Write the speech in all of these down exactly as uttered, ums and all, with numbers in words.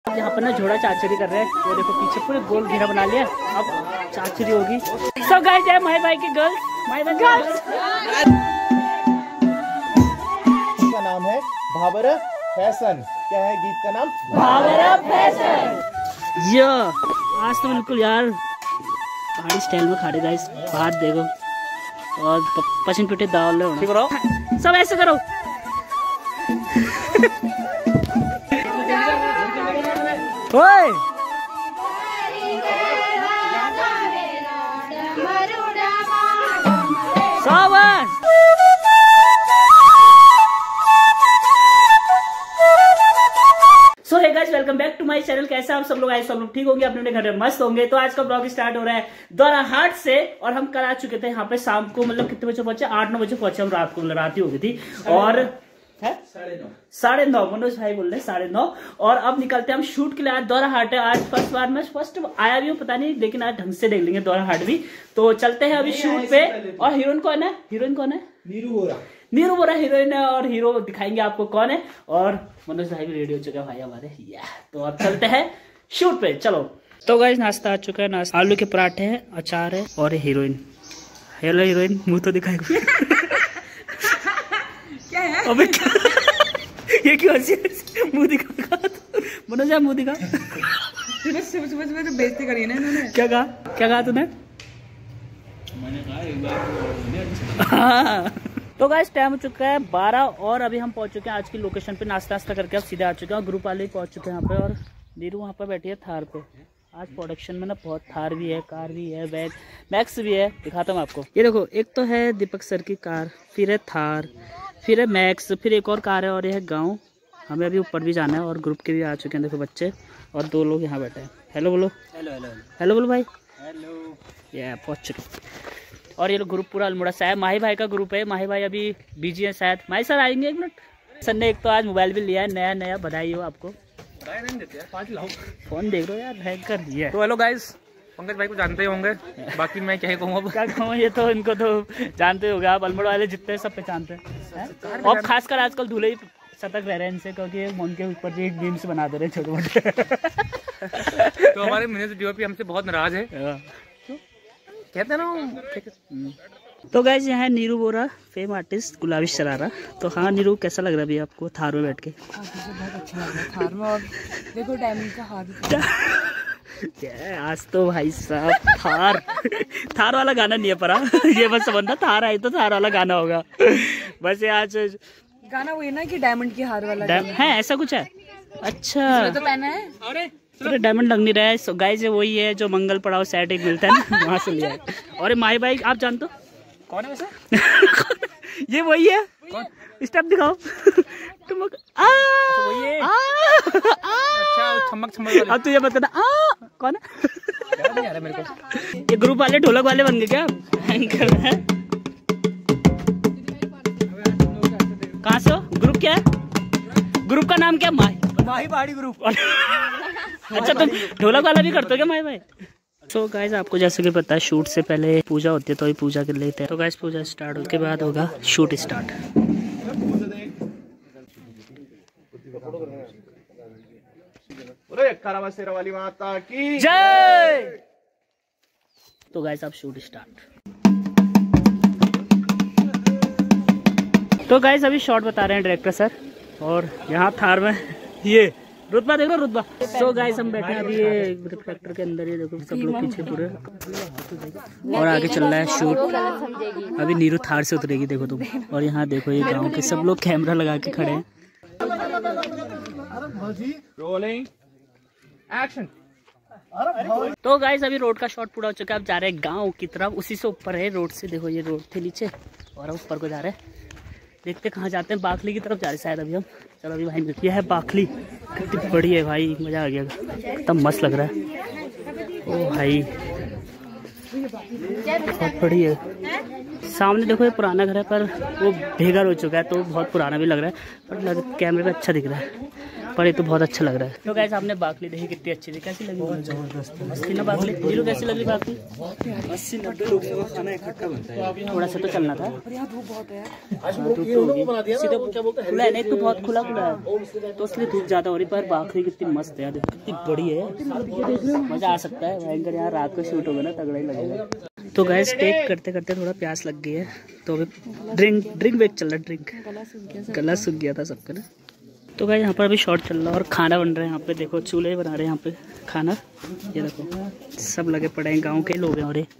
यहाँ पर ना झोड़ा चाचरी कर रहे हैं, वो देखो पीछे पूरे गोल घेरा बना लिया, अब चाचरी होगी। सब गाइस है माही भाई की गर्ल्स, माही भाई गर्ल्स का नाम है भाबर फैशन। क्या है गीत का नाम? भाबर फैशन। यो आज तो बिल्कुल यार पहाड़ी स्टाइल में खड़े गाइस, बाहर देखो और पसीन पिटे दाल ठीक करो, सब ऐसे करो। ओए शाबाश। So hey guys welcome back to my channel. कैसे आप सब लोग आए, सब लोग ठीक होंगे, अपने अपने घर में मस्त होंगे। तो आज का ब्लॉग स्टार्ट हो रहा है द्वारा हाट से, और हम कल आ चुके थे यहाँ पे शाम को, मतलब कितने बजे पहुंचे? आठ नौ बजे पहुंचे हम रात को, मतलब रात ही हो गई थी। और साढ़े नौ साढ़े नौ मनोज भाई बोल रहे साढ़े नौ। और अब निकलते हैं हम शूट के लिए। आज द्वारा हाट है, आज फर्स्ट बार मैं फर्स्ट आया भी हूँ पता नहीं, लेकिन आज ढंग से देख लेंगे द्वारा हाट भी। तो चलते हैं अभी शूट पे। और हीरोइन कौन है? हीरोइन कौन है? नीरू बोरा। नीरू बोरा हीरोइन है, और हीरो दिखाएंगे आपको कौन है। और मनोज भाई भी रेडी हो चुके हैं भाई हमारे। या तो अब चलते हैं शूट पे, चलो। तो गाइस नाश्ता आ चुका है, नाश्ता आलू के पराठे हैं, अचार है और हीरोइन। हेलो हीरोइन, मुंह तो दिखाएगा। क्या है? अबे ये क्यों हंसी? मुंह दिखा, मनोज मुंह दिखा। सुबह सुबह सुबह तो बेइज्जती करी ना इन्होंने। क्या कहा? क्या कहा तूने? मैंने कहा तो गाइस टाइम हो चुका है बारह, और अभी हम पहुंच चुके हैं आज की लोकेशन पे। नाश्ता नाश्ता करके अब सीधे आ चुके हैं, और ग्रुप वाले पहुंच चुके हैं यहाँ पे। और नीरू वहाँ पे बैठी है थार पे। आज प्रोडक्शन में ना बहुत थार भी है, कार भी है, बैग मैक्स भी है, दिखाता हूँ आपको। ये देखो, एक तो है दीपक सर की कार, फिर है थार, फिर है मैक्स, फिर एक और कार है, और ये है गाँव। हमें अभी ऊपर भी जाना है, और ग्रुप के भी आ चुके हैं देखो बच्चे, और दो लोग यहाँ बैठे हैं। हेलो बोलो। हेलो हेलो हेलो बोलो भाई। हेलो। ये पहुँच चुके। और ये ग्रुप पूरा अल्मोड़ा से है, माही भाई का ग्रुप है। माही भाई अभी बिजी है शायद। माही सर आएंगे एक मिनट। सर ने एक तो आज मोबाइल भी लिया है नया नया, बधाई हो आपको। नहीं देते यार, पाँच लाओ। फोन देख लो यार, हैक कर दिया। तो हेलो गाइस, पंकज भाई को जानते होंगे, बाकी मैं क्या कहूँ अब। क्या कहूँ, ये तो इनको तो जानते होंगे आप, अल्मोड़ा वाले जितने सब पहचानते हैं। और खासकर आजकल दूल्हे ही सतर्क रह रहे हैं इनसे, क्योंकि उनके ऊपर भी एक मीम्स बना दे रहे हैं छोटे मोटे। तो हमारे मिनिस्टर डीओपी हमसे बहुत नाराज है, कहते हैं ना। तो गाइस यहाँ है नीरू बोरा, फेम आर्टिस्ट गुलाबी शरारा। तो हाँ नीरू, कैसा लग रहा है अभी आपको थार में बैठ के? बहुत अच्छा लग रहा है थार में, और देखो डायमंड का हार। क्या आज तो भाई साहब थार थार वाला गाना नहीं है परा। ये बस समझना, थार आई तो थार वाला गाना होगा। बस ये आज गाना वो है ना कि डायमंड की हार वाला है, ऐसा कुछ है। अच्छा तो पहना है। अरे अरे डायमंड लग नहीं रहा है। सो गाइस ये वही है जो मंगल पड़ाव सेट एक मिलता है ना, वहाँ से लिया है। और माही भाई आप जानते हो कौन है वैसे? ये वही है। स्टेप दिखाओ। तुम आ वही है। अच्छा छमक छमक। अब तो ये बता आ कौन है? नहीं आ रहा मेरे को। ये ग्रुप वाले ढोलक वाले बन गए क्या? एंकर है। कहाँ से हो? ग्रुप क्या है? ग्रुप का नाम क्या? माही माही पहाड़ी ग्रुप। अच्छा तुम ढोलक वाला भी करते हो क्या माही भाई? तो गाइस आपको जैसे कि पता है शूट से पहले पूजा होती है, तो ये पूजा कर लेते हैं। तो गाइस पूजा स्टार्ट होने के बाद होगा शूट स्टार्ट। वाली माता की जय। तो गाइस आप शूट स्टार्ट। तो गाइस अभी शॉट बता रहे हैं डायरेक्टर सर, और यहाँ थार में ये रुतबा देख लो, रुतबा। तो गाइस हम बैठे हैं अभी ये रिफ्लेक्टर के अंदर, ये देखो सब लोग पीछे पूरे, और आगे चल रहा है शूट। अभी नीरू थार से उतरेगी देखो तुम, और यहाँ देखो ये गांव के सब लोग कैमरा लगा के खड़े हैं। Rolling action. तो गाइस अभी रोड का शॉट पूरा हो चुका है, अब जा रहे हैं गाँव की तरफ। उसी से ऊपर है रोड से, देखो ये रोड थे नीचे, और अब ऊपर को जा रहे हैं। देखते कहाँ जाते हैं, बाखली की तरफ जा रहे हैं शायद अभी हम। चलो अभी भाई ये है बाखली, कितनी बड़ी है भाई, मजा आ गया, कितना मस्त लग रहा है। ओ भाई बहुत बड़ी है। सामने देखो ये पुराना घर है, पर वो बेघर हो चुका है, तो बहुत पुराना भी लग रहा है, पर लग कैमरे पे अच्छा दिख रहा है। पर ये तो बहुत अच्छा लग रहा है। तो गाइस आपने बाकली देखी कितनी अच्छी थी, कैसी लगी? बहुत जबरदस्त मस्ती ना बाकली। जीरो कैसी लगी बाकली? अस्सी नब्बे लोग इकट्ठा बनता है, थोड़ा सा तो चलना था। धूप बहुत है, खुला है नहीं तो बहुत खुला खुला है तो इसलिए धूप ज्यादा हो रही। पर बाकली कितनी मस्त है, कितनी बड़ी है, मजा आ सकता है भयंकर। यहाँ रात को शूट होगा ना, तगड़ा ही लगेगा। तो गाइस टेक करते करते थोड़ा प्यास लग गई है, तो अभी ड्रिंक ड्रिंक वेक चल रहा है। ड्रिंक गला सूख गया था सबका ना। तो गाइस यहाँ पर अभी शॉट चल रहा है और खाना बन रहा है। यहाँ पे देखो चूल्हे बना रहे हैं यहाँ पे खाना। ये देखो सब लगे पड़े हैं, गांव के लोग हैं। और ये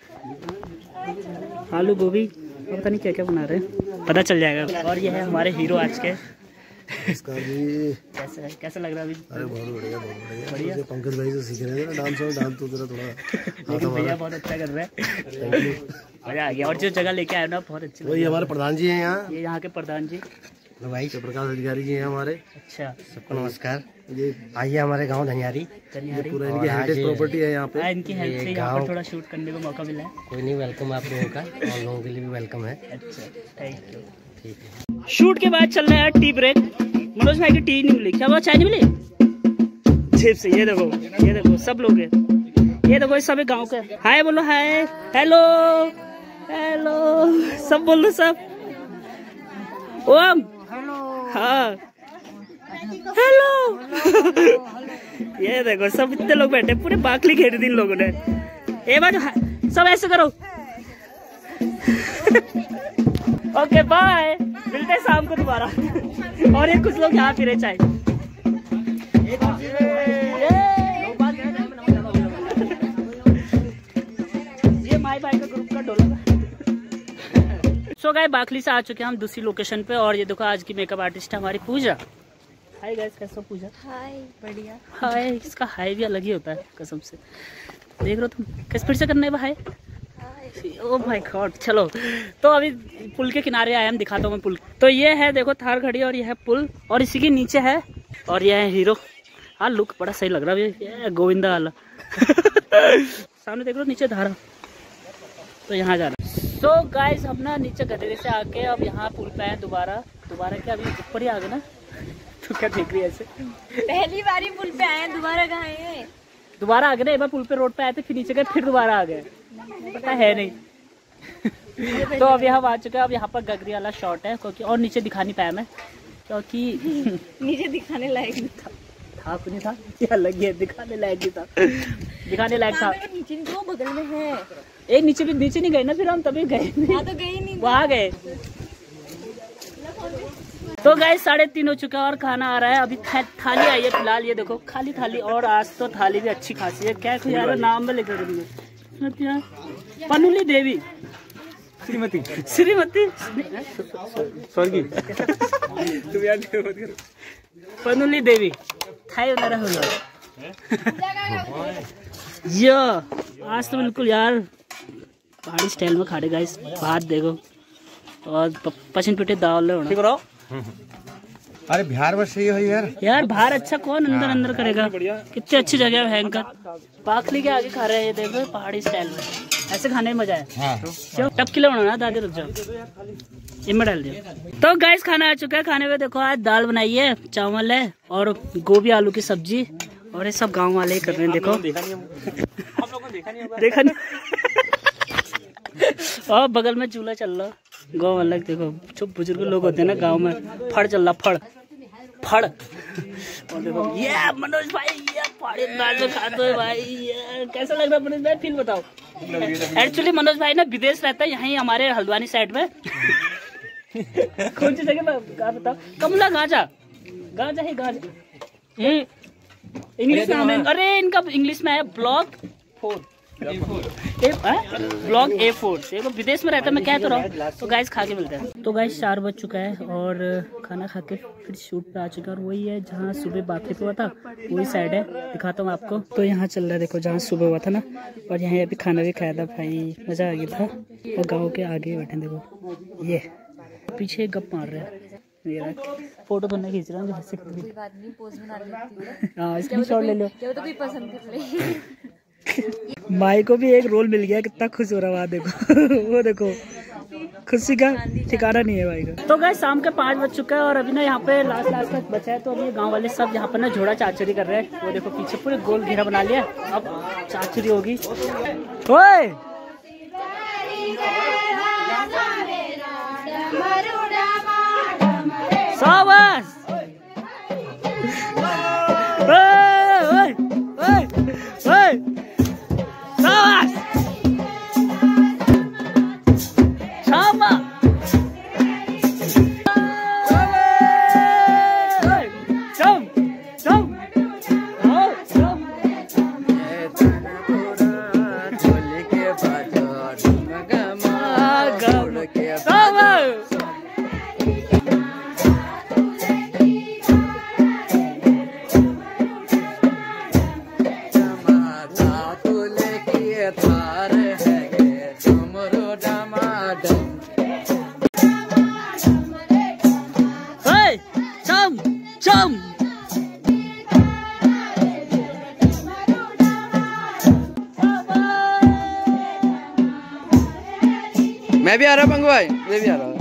आलू गोभी पता नहीं क्या क्या बना रहे हैं, पता चल जाएगा। और ये है हमारे हीरो आज के। इसका भी कैसा है, कैसा लग रहा है अभी? अरे बहुत बढ़िया, बहुत बढ़िया। बढ़िया। मुझे पंकज भाई से सीख रहे थे ना डांस, और डांस तो तेरा थोड़ा लेकिन भैया बहुत अच्छा कर रहा है, मजा आ गया। और जो जगह लेके आए ना बहुत अच्छी। वही हमारे प्रधान जी हैं यहाँ, ये यहाँ के प्रधान जी भाई प्रकाश अधिकारी जी हैं हमारे। अच्छा, सबको नमस्कार। ये आइए हमारे गांव धनियारी, धनियारी। पूरा इनकी हेरिटेज प्रॉपर्टी है यहाँ पे। हाँ, इनकी हेल्प से यहाँ पर थोड़ा शूट करने को मौका मिला है। कोई नहीं, वेलकम आप लोगों का, और लोगों के लिए भी वेलकम है। अच्छा, थैंक यू। ठीक है। शूट के बाद चल रहा है टी ब्रेक। मनोज भाई की टी नहीं मिली, क्या चाय नहीं मिली जेब से? ये देखो, ये देखो सब लोग हैं, ये देखो सब गांव के। हाय बोलो, हाय, हेलो हेलो, सब बोलो सब। ओम हाँ हेलो। ये देखो सब इतने लोग बैठे, पूरे बाकली खेल दी इन लोगों ने। ए बार सब ऐसे करो। ओके बाय, मिलते हैं शाम को दोबारा। और ये कुछ लोग यहाँ फिरे चाय। ये माई भाई का ग्रुप का डोला। सो गाइस बाकली से आ चुके हैं हम दूसरी लोकेशन पे। और ये देखो आज की मेकअप आर्टिस्ट है हमारी पूजा। हाय गाइस, कैसे हो पूजा? हाय, बढ़िया। हाय, इसका हाय भी अलग ही होता है कसम से। देख रहे हो तुम, किस फिर से करना है भाई? Oh my god. चलो तो अभी पुल के किनारे आए, हम दिखाता हूँ मैं पुल। तो ये है देखो थार खड़ी, और ये है पुल, और इसी के नीचे है, और ये है हीरो। हाँ लुक बड़ा सही लग रहा है ये गोविंदा वाला। सामने देख लो नीचे धारा, तो यहाँ जा रहा है। तो गाइस हम ना नीचे गधेरे से आके अब यहाँ पुल पे आए दोबारा। दोबारा क्या, अभी ऊपर ही आ गए ना। तो क्या देख रही है ऐसे? पहली बार ही पुल पे आए, दोबारा कहाँ है? दोबारा आ गए ना, एक बार पुल पे रोड पे आए थे, फिर नीचे गए, फिर दोबारा आ गए, पता है नहीं। तो अब हम आ चुके हैं। अब यहाँ पर गगरी वाला शॉट है, क्योंकि और नीचे दिखा नहीं पाया मैं, क्योंकि नीचे दिखाने लायक नहीं था। था तो नहीं था, ये अलग ही है, दिखाने लायक नहीं था। दिखाने लायक था। नीचे नहीं, तो बगल में है एक नीचे भी, नीचे नहीं गए ना फिर हम, तभी गए हाँ तो गए नहीं, वहाँ गए। तो गाइस साढ़े तीन हो चुका है और खाना आ रहा है। अभी थाली आई है फिलहाल, ये देखो खाली थाली। और आज तो थाली भी अच्छी खासी है। क्या यार नाम में लिखा है? पनुली देवी, श्रीमती श्रीमती स्वर्गीय पनुली देवी थाई वगैरह हो यो। आज तो बिल्कुल यार पहाड़ी स्टाइल में खा रहे गाइस। भात देखो और पचन पिटे दाल होना। अरे बिहार में सही है यार। यार बाहर अच्छा कौन अंदर अंदर करेगा। कितनी अच्छी जगह है भयंकर। बाकली के आगे खा रहे हैं, ये देखो पहाड़ी स्टाइल में। ऐसे खाने में मजा है। क्यों टप किलो ना दादी, रुक जाओ इनमें डाल दिया। तो गाइस खाना आ चुका है। खाने में देखो आज दाल बनाई है, चावल है और गोभी आलू की सब्जी। और ये सब गांव वाले ही कर रहे हैं। देखो देखा नहीं। और बगल में चूल्हा चल रहा गाँव वाला। देखो जो बुजुर्ग लोग होते हैं ना गांव में, फड़ चल रहा फड़ फड़। और देखो ये मनोज भाई, ये पहाड़ी दाल जो खाते हैं भाई, ये कैसा लग रहा है मनोज भाई? फील बताओ। एक्चुअली मनोज भाई ना विदेश रहता है, यहीं हमारे हल्द्वानी साइड में। कौन सी जगह क्या बताओ? कमला गांजा, गांजा है गांजा। इंग्लिश में हमें, अरे इनका इंग्लिश में है block four, block A four. देखो विदेश में रहता है, मैं कह तो रहा हूँ। तो गाइस खा के मिलते हैं। तो गाइस चार बज चुका है और खाना खा के फिर शूट पे आ चुका है। और वही है जहाँ सुबह बाकी पे हुआ था, वही साइड है, दिखाता हूँ आपको। तो यहाँ चल रहा है देखो जहाँ सुबह हुआ था ना। और यहाँ अभी खाना भी खाया था भाई, मजा आ गया था। और गाँव के आगे बैठे देखो, ये पीछे गप मार रहे हैं। मेरा फोटो तो नहीं खींच रहा हूँ, हाँ स्क्रीनशॉट ले लो। माई को भी एक रोल मिल गया, कितना खुश हो रहा है। देखो वो देखो खुशी का ठिकाना नहीं है भाई का। तो गाइस शाम के पाँच बज चुका है और अभी ना यहाँ पे लास्ट लास्ट तक बचा है। तो अभी गांव वाले सब यहाँ पर ना झोड़ा चाचरी कर रहे हैं। वो देखो पीछे पूरे गोल घेरा बना लिया, अब चाचरी होगी। ओए शाबाश, मैं भी आ रहा पंगू भाई, मैं भी आ रहा हूँ।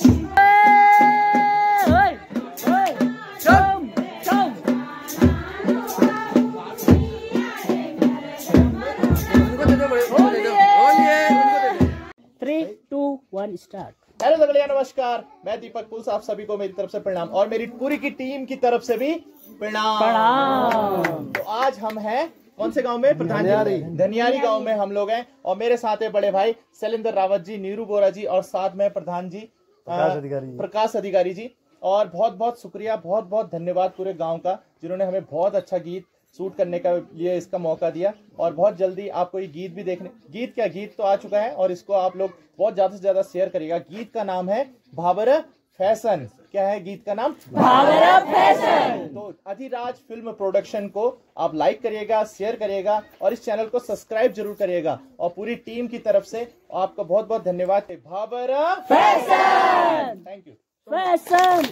Three two one start. Hello दगड़िया, नमस्कार। मैं दीपक पुल्स, आप सभी को मेरी तरफ से प्रणाम और मेरी पूरी की टीम की तरफ से भी प्रणाम। प्रणाम। तो आज हम हैं कौन से गांव में? धनियारी। धनियारी गांव में हम लोग हैं और मेरे साथ है बड़े भाई शैलेंद्र रावत जी, नीरू बोरा जी और साथ में प्रधान जी प्रकाश अधिकारी प्रकाश अधिकारी जी। और बहुत बहुत शुक्रिया, बहुत बहुत धन्यवाद पूरे गांव का, जिन्होंने हमें बहुत अच्छा गीत शूट करने का लिए इसका मौका दिया। और बहुत जल्दी आपको ये गीत भी देखने, गीत क्या गीत तो आ चुका है और इसको आप लोग बहुत ज्यादा से ज्यादा शेयर करिएगा। गीत का नाम है भाबर फैशन। क्या है गीत का नाम? भाबर फैशन। तो अधिराज फिल्म प्रोडक्शन को आप लाइक करिएगा, शेयर करिएगा और इस चैनल को सब्सक्राइब जरूर करिएगा। और पूरी टीम की तरफ से आपका बहुत बहुत धन्यवाद। Bhabar fashion. Thank you. Fashion.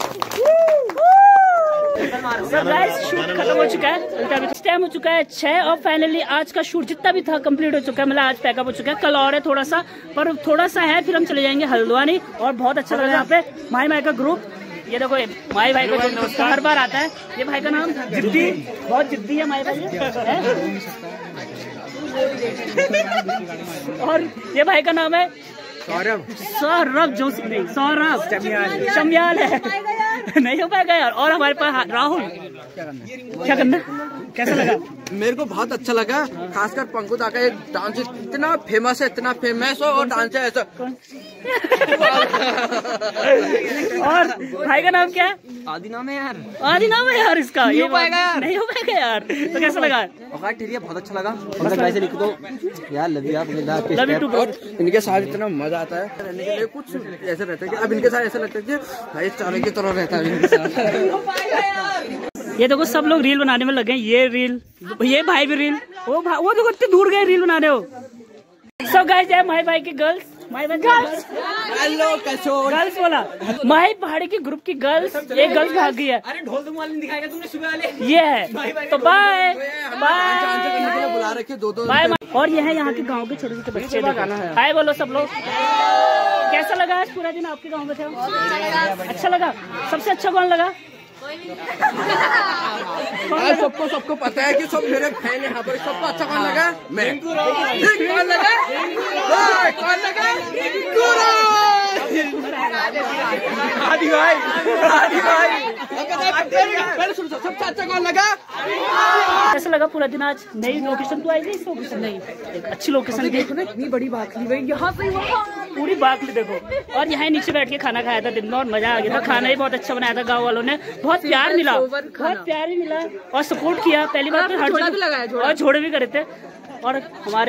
Guys shoot खत्म हो चुका है, टाइम हो चुका है छह और फाइनली आज का शूट जितना भी था कंप्लीट हो चुका है। मतलब आज पैकअप हो चुका है, कल और है थोड़ा सा, पर थोड़ा सा है, फिर हम चले जाएंगे हल्द्वानी। और बहुत अच्छा लगा यहाँ पे माई माई का ग्रुप। ये देखो माई भाई को जो हर बार आता है, ये भाई का नाम जिद्दी, बहुत जिद्दी है माई भाई है। और ये भाई का नाम है सौरभ। सौरभ जोशी नहीं, सौरभ शमियाल शमियाल है। नहीं हो पाएगा यार। और हमारे पास राहुल। क्या करना, कैसा लगा? मेरे को बहुत अच्छा लगा, खासकर पंकु दा का एक डांस इतना फेमस है, इतना फेमस हो और डांस है ऐसा। और भाई का नाम क्या है? आदि नाम है यार, आदि नाम है यार इसका। नहीं हो पाएगा यार, नहीं हो पाएगा यार। तो कैसा लगा? बहुत अच्छा लगा। कैसे लिख दो यार, लव यू आप, लव यू टू। इनके साथ इतना मजा आता है, रहने के लिए कुछ ऐसे रहता है कि अब इनके साथ ऐसा लगता है कि भाई चारों की तरह रहता है इनके साथ। ये देखो सब लोग रील बनाने में लगे हैं। ये रील, ये भाई भी रील, वो भाई, वो देखो इतनी दूर गए रील बनाने हो। सब गाइस है माई भाई की गर्ल्स, माई भाई गर्ल्स, हेलो कैसे हो? गर्ल्स बोला, माही पहाड़ी की ग्रुप की गर्ल्स, एक गर्ल्स भाग गई है। अरे ढोल तुम वाले दिखाएगा तुमने सुबह वाले। ये है तो बाय बाय बुला रखे दो दो बाय। और ये है यहाँ के गांव के छोटे छोटे बच्चे। हाय बोलो सब लोग। कैसा लगा आज पूरा दिन आपके गांव में थे? अच्छा लगा। सबसे अच्छा कौन लगा? सबको सबको पता है कि सब मेरे फैन यहाँ पर। सबको अच्छा कौन लगा? मैं। कौन लगा? कौन लगा? आदि भाई, आदि भाई। सबसे अच्छा कौन लगा? कैसा लगा पूरा दिन आज? नई लोकेशन तो आई थी, इस लोकेशन नहीं, एक अच्छी लोकेशन थी। इतनी बड़ी बाकली भाई, यहाँ से पूरी बाकली देखो। और यहाँ नीचे बैठ के खाना खाया था दिन में और मजा आ गया था। खाना भी बहुत अच्छा बनाया था गाँव वालों ने, बहुत प्यार मिला, बहुत प्यार ही मिला और सपोर्ट किया। पहली बार तो हर और झोड़े भी करे थे। और हमारे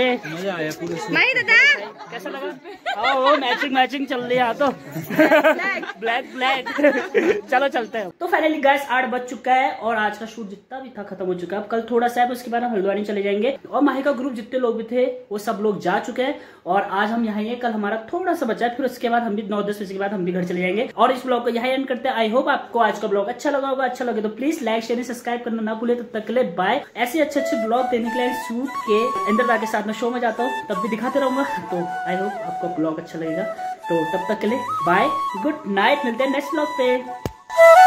कैसा लगा? हाँ वो मैचिंग मैचिंग चल रही है तो ब्लैक ब्लैक। चलो चलते हैं। तो फाइनली गाइस आठ बज चुका है और आज का शूट जितना भी था खत्म हो चुका है। अब कल थोड़ा सा है, उसके बाद हम हल्द्वानी चले जाएंगे। और माही का ग्रुप जितने लोग भी थे वो सब लोग जा चुके हैं और आज हम यहाँ हैं। कल हमारा थोड़ा सा बचा है, फिर उसके बाद हम भी नौ दस बजे के बाद हम भी घर चले जाएंगे। और इस ब्लॉग को यहाँ एंड करते हैं। आई होप आपको आज का ब्लॉग अच्छा लगा होगा। अच्छा लगे तो प्लीज लाइक शेयर सब्सक्राइब करना ना भूले। तब तक के लिए बाय। ऐसे अच्छे अच्छे ब्लॉग देने के लिए शूट के इंद्रदा के साथ में शो में जाता हूँ, तब भी दिखाते रहूंगा। तो आई होप आपको ब्लॉग अच्छा लगेगा। तो तब तक के लिए बाय, गुड नाइट, मिलते हैं नेक्स्ट व्लॉग पे।